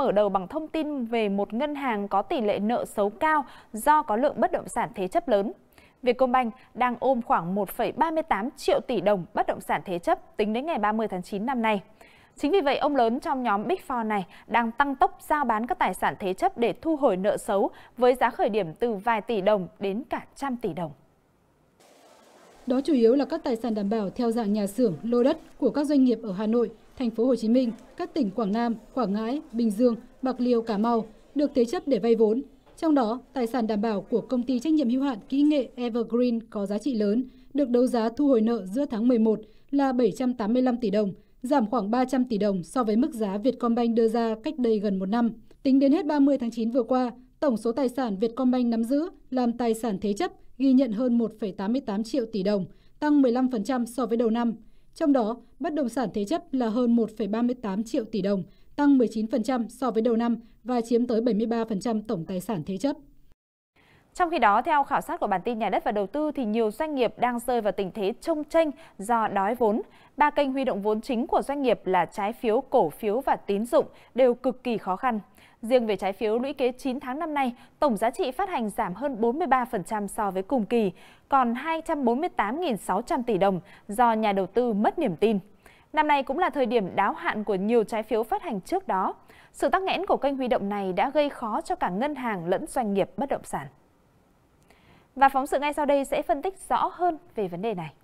mở đầu bằng thông tin về một ngân hàng có tỷ lệ nợ xấu cao do có lượng bất động sản thế chấp lớn. Vietcombank đang ôm khoảng 1,38 triệu tỷ đồng bất động sản thế chấp tính đến ngày 30 tháng 9 năm nay. Chính vì vậy, ông lớn trong nhóm Big Four này đang tăng tốc rao bán các tài sản thế chấp để thu hồi nợ xấu với giá khởi điểm từ vài tỷ đồng đến cả trăm tỷ đồng. Đó chủ yếu là các tài sản đảm bảo theo dạng nhà xưởng, lô đất của các doanh nghiệp ở Hà Nội, Thành phố Hồ Chí Minh, các tỉnh Quảng Nam, Quảng Ngãi, Bình Dương, Bạc Liêu, Cà Mau được thế chấp để vay vốn. Trong đó, tài sản đảm bảo của công ty trách nhiệm hữu hạn kỹ nghệ Evergreen có giá trị lớn, được đấu giá thu hồi nợ giữa tháng 11 là 785 tỷ đồng, giảm khoảng 300 tỷ đồng so với mức giá Vietcombank đưa ra cách đây gần một năm. Tính đến hết 30 tháng 9 vừa qua, tổng số tài sản Vietcombank nắm giữ làm tài sản thế chấp ghi nhận hơn 1,88 triệu tỷ đồng, tăng 15% so với đầu năm. Trong đó, bất động sản thế chấp là hơn 1,38 triệu tỷ đồng, tăng 19% so với đầu năm và chiếm tới 73% tổng tài sản thế chấp. Trong khi đó, theo khảo sát của bản tin Nhà đất và Đầu tư thì nhiều doanh nghiệp đang rơi vào tình thế chông chênh do đói vốn. 3 kênh huy động vốn chính của doanh nghiệp là trái phiếu, cổ phiếu và tín dụng đều cực kỳ khó khăn. Riêng về trái phiếu lũy kế 9 tháng năm nay, tổng giá trị phát hành giảm hơn 43% so với cùng kỳ, còn 248.600 tỷ đồng do nhà đầu tư mất niềm tin. Năm nay cũng là thời điểm đáo hạn của nhiều trái phiếu phát hành trước đó. Sự tắc nghẽn của kênh huy động này đã gây khó cho cả ngân hàng lẫn doanh nghiệp bất động sản. Và phóng sự ngay sau đây sẽ phân tích rõ hơn về vấn đề này.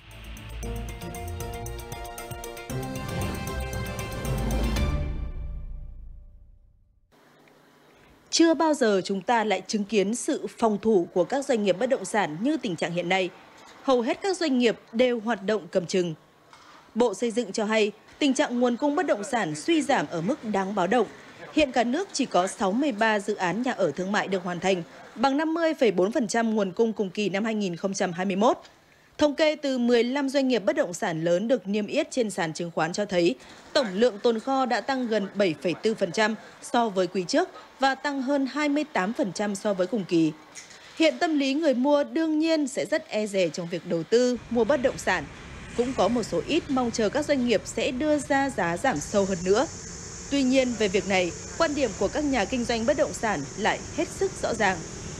Chưa bao giờ chúng ta lại chứng kiến sự phòng thủ của các doanh nghiệp bất động sản như tình trạng hiện nay. Hầu hết các doanh nghiệp đều hoạt động cầm chừng. Bộ Xây dựng cho hay tình trạng nguồn cung bất động sản suy giảm ở mức đáng báo động. Hiện cả nước chỉ có 63 dự án nhà ở thương mại được hoàn thành, bằng 50,4% nguồn cung cùng kỳ năm 2021. Thống kê từ 15 doanh nghiệp bất động sản lớn được niêm yết trên sàn chứng khoán cho thấy tổng lượng tồn kho đã tăng gần 7,4% so với quý trước và tăng hơn 28% so với cùng kỳ. Hiện tâm lý người mua đương nhiên sẽ rất e dè trong việc đầu tư, mua bất động sản. Cũng có một số ít mong chờ các doanh nghiệp sẽ đưa ra giá giảm sâu hơn nữa. Tuy nhiên, về việc này, quan điểm của các nhà kinh doanh bất động sản lại hết sức rõ ràng.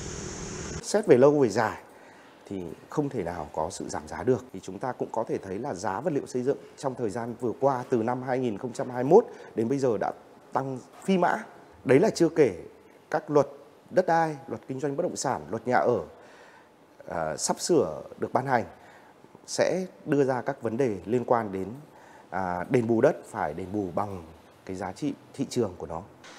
Xét về lâu về dài thì không thể nào có sự giảm giá được. Thì chúng ta cũng có thể thấy là giá vật liệu xây dựng trong thời gian vừa qua từ năm 2021 đến bây giờ đã tăng phi mã. Đấy là chưa kể các luật đất đai, luật kinh doanh bất động sản, luật nhà ở sắp sửa được ban hành sẽ đưa ra các vấn đề liên quan đến đền bù đất phải đền bù bằng cái giá trị thị trường của nó.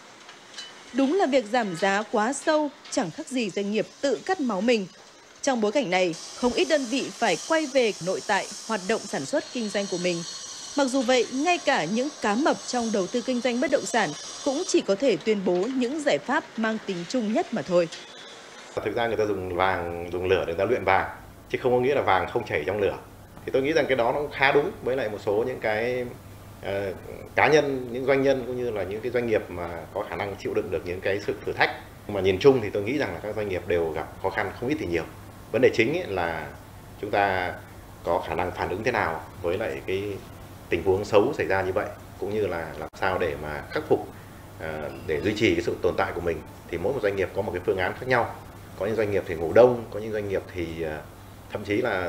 Đúng là việc giảm giá quá sâu chẳng khác gì doanh nghiệp tự cắt máu mình. Trong bối cảnh này, không ít đơn vị phải quay về nội tại hoạt động sản xuất kinh doanh của mình. Mặc dù vậy, ngay cả những cá mập trong đầu tư kinh doanh bất động sản cũng chỉ có thể tuyên bố những giải pháp mang tính chung nhất mà thôi. Thực ra người ta dùng vàng, dùng lửa để người ta luyện vàng, chứ không có nghĩa là vàng không chảy trong lửa. Thì tôi nghĩ rằng cái đó nó khá đúng với lại một số những cái cá nhân, những doanh nhân cũng như là những cái doanh nghiệp mà có khả năng chịu đựng được những cái sự thử thách. Mà nhìn chung thì tôi nghĩ rằng là các doanh nghiệp đều gặp khó khăn không ít thì nhiều. Vấn đề chính là chúng ta có khả năng phản ứng thế nào với lại cái tình huống xấu xảy ra như vậy, cũng như là làm sao để mà khắc phục để duy trì cái sự tồn tại của mình. Thì mỗi một doanh nghiệp có một cái phương án khác nhau. Có những doanh nghiệp thì ngủ đông, có những doanh nghiệp thì thậm chí là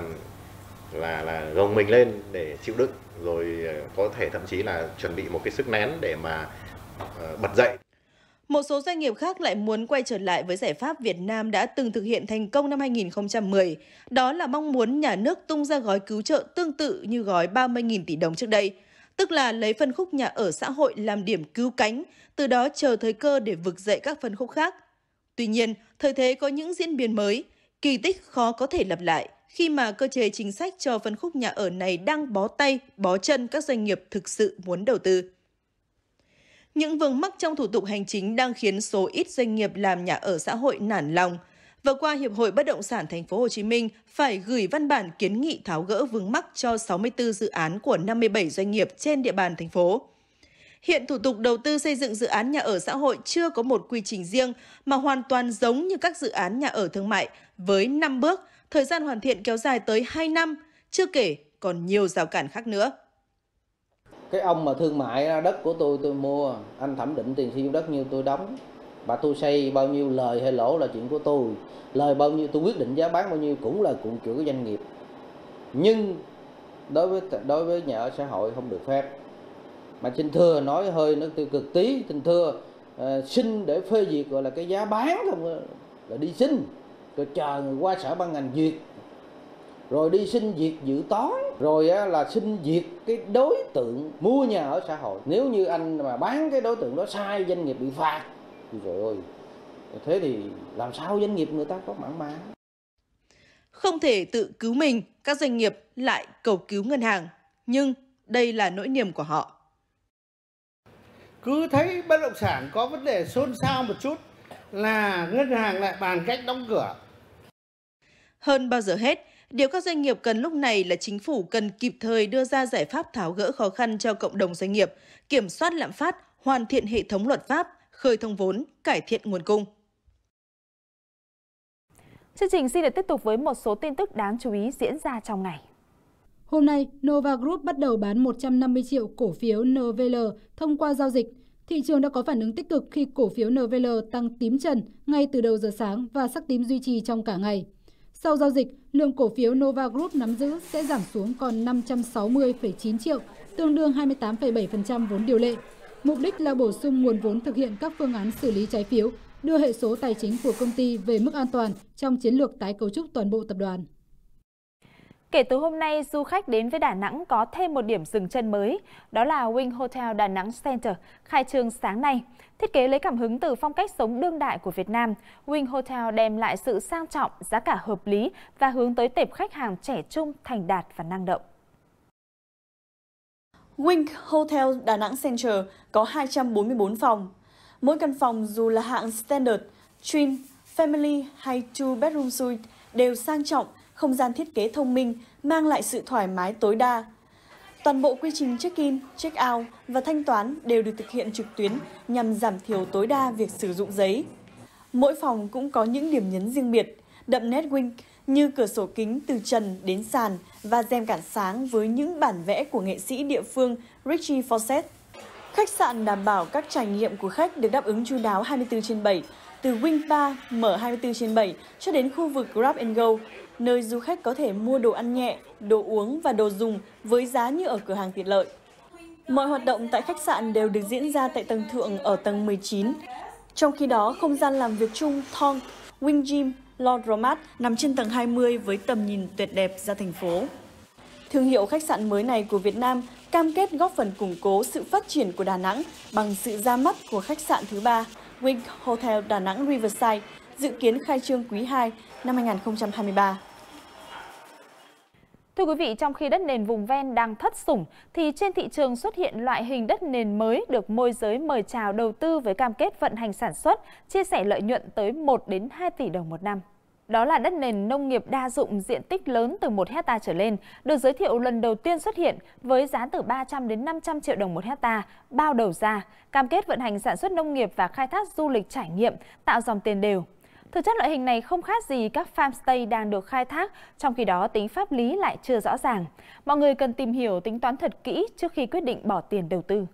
gồng mình lên để chịu đựng, rồi có thể thậm chí là chuẩn bị một cái sức nén để mà bật dậy. Một số doanh nghiệp khác lại muốn quay trở lại với giải pháp Việt Nam đã từng thực hiện thành công năm 2010. Đó là mong muốn nhà nước tung ra gói cứu trợ tương tự như gói 30.000 tỷ đồng trước đây. Tức là lấy phân khúc nhà ở xã hội làm điểm cứu cánh, từ đó chờ thời cơ để vực dậy các phân khúc khác. Tuy nhiên, thời thế có những diễn biến mới, kỳ tích khó có thể lặp lại khi mà cơ chế chính sách cho phân khúc nhà ở này đang bó tay, bó chân các doanh nghiệp thực sự muốn đầu tư. Những vướng mắc trong thủ tục hành chính đang khiến số ít doanh nghiệp làm nhà ở xã hội nản lòng. Vừa qua, Hiệp hội Bất động sản Thành phố Hồ Chí Minh phải gửi văn bản kiến nghị tháo gỡ vướng mắc cho 64 dự án của 57 doanh nghiệp trên địa bàn thành phố. Hiện thủ tục đầu tư xây dựng dự án nhà ở xã hội chưa có một quy trình riêng mà hoàn toàn giống như các dự án nhà ở thương mại với 5 bước, thời gian hoàn thiện kéo dài tới 2 năm, chưa kể còn nhiều rào cản khác nữa. Cái ông mà thương mại đất của tôi mua, anh thẩm định tiền sử dụng đất như tôi đóng, và tôi xây bao nhiêu lời hay lỗ là chuyện của tôi. Lời bao nhiêu tôi quyết định giá bán bao nhiêu cũng là của doanh nghiệp. Nhưng đối với nhà ở xã hội không được phép. Mà xin thưa nói hơi nó tiêu cực tí, xin thưa xin để phê duyệt gọi là cái giá bán không, là đi xin rồi chờ qua sở ban ngành duyệt, rồi đi xin duyệt dự toán, rồi là xin duyệt cái đối tượng mua nhà ở xã hội. Nếu như anh mà bán cái đối tượng đó sai, doanh nghiệp bị phạt. Trời ơi, thế thì làm sao doanh nghiệp người ta có mặn mà. Không thể tự cứu mình, các doanh nghiệp lại cầu cứu ngân hàng. Nhưng đây là nỗi niềm của họ. Cứ thấy bất động sản có vấn đề xôn xao một chút là ngân hàng lại bàn cách đóng cửa. Hơn bao giờ hết, điều các doanh nghiệp cần lúc này là chính phủ cần kịp thời đưa ra giải pháp tháo gỡ khó khăn cho cộng đồng doanh nghiệp, kiểm soát lạm phát, hoàn thiện hệ thống luật pháp, khơi thông vốn, cải thiện nguồn cung. Chương trình xin được tiếp tục với một số tin tức đáng chú ý diễn ra trong ngày. Hôm nay, Nova Group bắt đầu bán 150 triệu cổ phiếu NVL thông qua giao dịch. Thị trường đã có phản ứng tích cực khi cổ phiếu NVL tăng tím trần ngay từ đầu giờ sáng và sắc tím duy trì trong cả ngày. Sau giao dịch, lượng cổ phiếu Nova Group nắm giữ sẽ giảm xuống còn 560,9 triệu, tương đương 28,7% vốn điều lệ. Mục đích là bổ sung nguồn vốn thực hiện các phương án xử lý trái phiếu, đưa hệ số tài chính của công ty về mức an toàn trong chiến lược tái cấu trúc toàn bộ tập đoàn. Kể từ hôm nay, du khách đến với Đà Nẵng có thêm một điểm dừng chân mới, đó là Wing Hotel Đà Nẵng Center, khai trương sáng nay. Thiết kế lấy cảm hứng từ phong cách sống đương đại của Việt Nam, Wing Hotel đem lại sự sang trọng, giá cả hợp lý và hướng tới tệp khách hàng trẻ trung, thành đạt và năng động. Wing Hotel Đà Nẵng Center có 244 phòng. Mỗi căn phòng dù là hạng Standard, Twin, Family hay Two Bedroom Suite đều sang trọng, không gian thiết kế thông minh, mang lại sự thoải mái tối đa. Toàn bộ quy trình check-in, check-out và thanh toán đều được thực hiện trực tuyến nhằm giảm thiểu tối đa việc sử dụng giấy. Mỗi phòng cũng có những điểm nhấn riêng biệt, đậm nét Wing như cửa sổ kính từ trần đến sàn và rèm cản sáng với những bản vẽ của nghệ sĩ địa phương Richie Fawcett. Khách sạn đảm bảo các trải nghiệm của khách được đáp ứng chu đáo 24/7, từ Wing Bar mở 24/7 cho đến khu vực Grab and Go, nơi du khách có thể mua đồ ăn nhẹ, đồ uống và đồ dùng với giá như ở cửa hàng tiện lợi. Mọi hoạt động tại khách sạn đều được diễn ra tại tầng thượng ở tầng 19. Trong khi đó, không gian làm việc chung Thong, Wing Gym, Laundromat nằm trên tầng 20 với tầm nhìn tuyệt đẹp ra thành phố. Thương hiệu khách sạn mới này của Việt Nam cam kết góp phần củng cố sự phát triển của Đà Nẵng bằng sự ra mắt của khách sạn thứ 3, Wing Hotel Đà Nẵng Riverside, dự kiến khai trương quý 2 năm 2023. Thưa quý vị, trong khi đất nền vùng ven đang thất sủng, thì trên thị trường xuất hiện loại hình đất nền mới được môi giới mời chào đầu tư với cam kết vận hành sản xuất, chia sẻ lợi nhuận tới 1 đến 2 tỷ đồng một năm. Đó là đất nền nông nghiệp đa dụng diện tích lớn từ 1 hectare trở lên, được giới thiệu lần đầu tiên xuất hiện với giá từ 300 đến 500 triệu đồng một hectare, bao đầu ra, cam kết vận hành sản xuất nông nghiệp và khai thác du lịch trải nghiệm, tạo dòng tiền đều. Thực chất loại hình này không khác gì các farmstay đang được khai thác, trong khi đó tính pháp lý lại chưa rõ ràng. Mọi người cần tìm hiểu tính toán thật kỹ trước khi quyết định bỏ tiền đầu tư.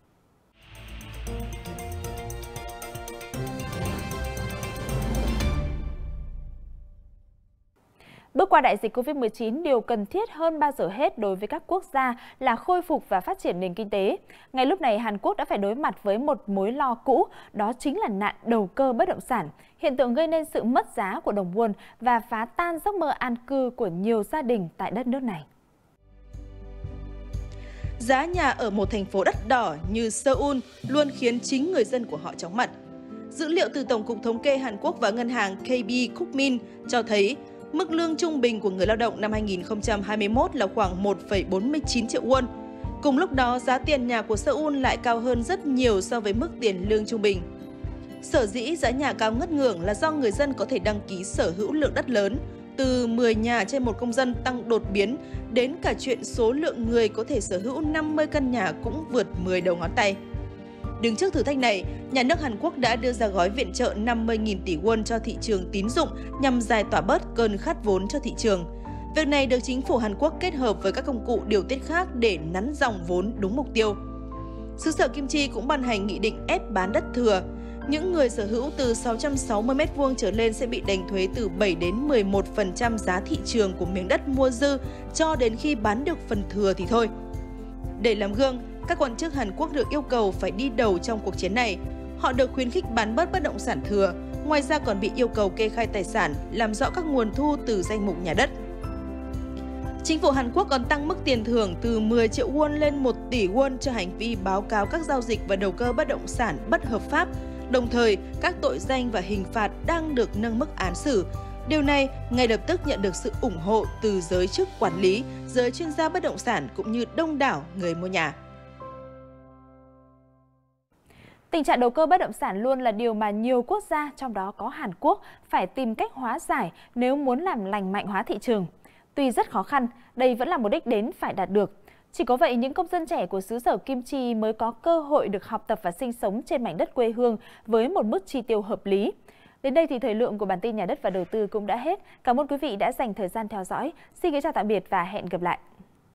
Bước qua đại dịch Covid-19, điều cần thiết hơn bao giờ hết đối với các quốc gia là khôi phục và phát triển nền kinh tế. Ngay lúc này, Hàn Quốc đã phải đối mặt với một mối lo cũ, đó chính là nạn đầu cơ bất động sản, hiện tượng gây nên sự mất giá của đồng won và phá tan giấc mơ an cư của nhiều gia đình tại đất nước này. Giá nhà ở một thành phố đắt đỏ như Seoul luôn khiến chính người dân của họ chóng mặt. Dữ liệu từ Tổng cục Thống kê Hàn Quốc và ngân hàng KB Kookmin cho thấy mức lương trung bình của người lao động năm 2021 là khoảng 1,49 triệu won. Cùng lúc đó, giá tiền nhà của Seoul lại cao hơn rất nhiều so với mức tiền lương trung bình. Sở dĩ giá nhà cao ngất ngưởng là do người dân có thể đăng ký sở hữu lượng đất lớn, từ 10 nhà trên một công dân tăng đột biến, đến cả chuyện số lượng người có thể sở hữu 50 căn nhà cũng vượt 10 đầu ngón tay. Đứng trước thử thách này, nhà nước Hàn Quốc đã đưa ra gói viện trợ 50.000 tỷ won cho thị trường tín dụng nhằm giải tỏa bớt cơn khát vốn cho thị trường. Việc này được chính phủ Hàn Quốc kết hợp với các công cụ điều tiết khác để nắn dòng vốn đúng mục tiêu. Xứ sở Kim Chi cũng ban hành nghị định ép bán đất thừa. Những người sở hữu từ 660 m² trở lên sẽ bị đánh thuế từ 7 đến 11% giá thị trường của miếng đất mua dư cho đến khi bán được phần thừa thì thôi. Để làm gương, các quan chức Hàn Quốc được yêu cầu phải đi đầu trong cuộc chiến này. Họ được khuyến khích bán bớt bất động sản thừa, ngoài ra còn bị yêu cầu kê khai tài sản, làm rõ các nguồn thu từ danh mục nhà đất. Chính phủ Hàn Quốc còn tăng mức tiền thưởng từ 10 triệu won lên 1 tỷ won cho hành vi báo cáo các giao dịch và đầu cơ bất động sản bất hợp pháp. Đồng thời, các tội danh và hình phạt đang được nâng mức án xử. Điều này ngay lập tức nhận được sự ủng hộ từ giới chức quản lý, giới chuyên gia bất động sản cũng như đông đảo người mua nhà. Tình trạng đầu cơ bất động sản luôn là điều mà nhiều quốc gia, trong đó có Hàn Quốc, phải tìm cách hóa giải nếu muốn làm lành mạnh hóa thị trường. Tuy rất khó khăn, đây vẫn là một đích đến phải đạt được. Chỉ có vậy, những công dân trẻ của xứ sở Kim Chi mới có cơ hội được học tập và sinh sống trên mảnh đất quê hương với một mức chi tiêu hợp lý. Đến đây thì thời lượng của bản tin Nhà đất và đầu tư cũng đã hết. Cảm ơn quý vị đã dành thời gian theo dõi. Xin kính chào tạm biệt và hẹn gặp lại.